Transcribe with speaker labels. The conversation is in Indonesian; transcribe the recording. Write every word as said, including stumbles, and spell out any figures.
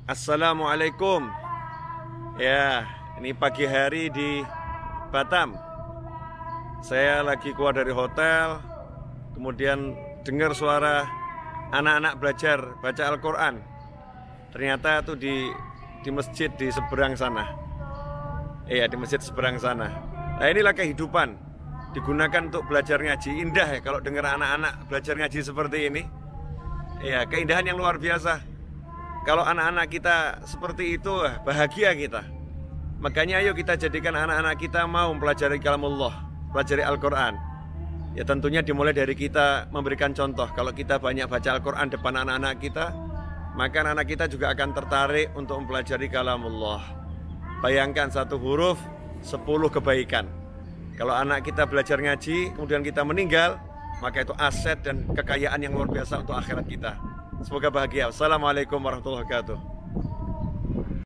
Speaker 1: Assalamualaikum. Ya, ini pagi hari di Batam. Saya lagi keluar dari hotel, kemudian dengar suara anak-anak belajar baca Al-Quran. Ternyata itu di di masjid di seberang sana. Iya, di masjid seberang sana. Nah, inilah kehidupan digunakan untuk belajar ngaji. Indah ya kalau dengar anak-anak belajar ngaji seperti ini. Iya, keindahan yang luar biasa. Kalau anak-anak kita seperti itu, bahagia kita. Makanya ayo kita jadikan anak-anak kita mau mempelajari kalamullah, pelajari Al-Quran. Ya tentunya dimulai dari kita memberikan contoh. Kalau kita banyak baca Al-Quran depan anak-anak kita, maka anak-anak kita juga akan tertarik untuk mempelajari kalamullah. Bayangkan satu huruf, sepuluh kebaikan. Kalau anak kita belajar ngaji, kemudian kita meninggal, maka itu aset dan kekayaan yang luar biasa untuk akhirat kita. Semoga bahagia. Assalamualaikum warahmatullahi wabarakatuh.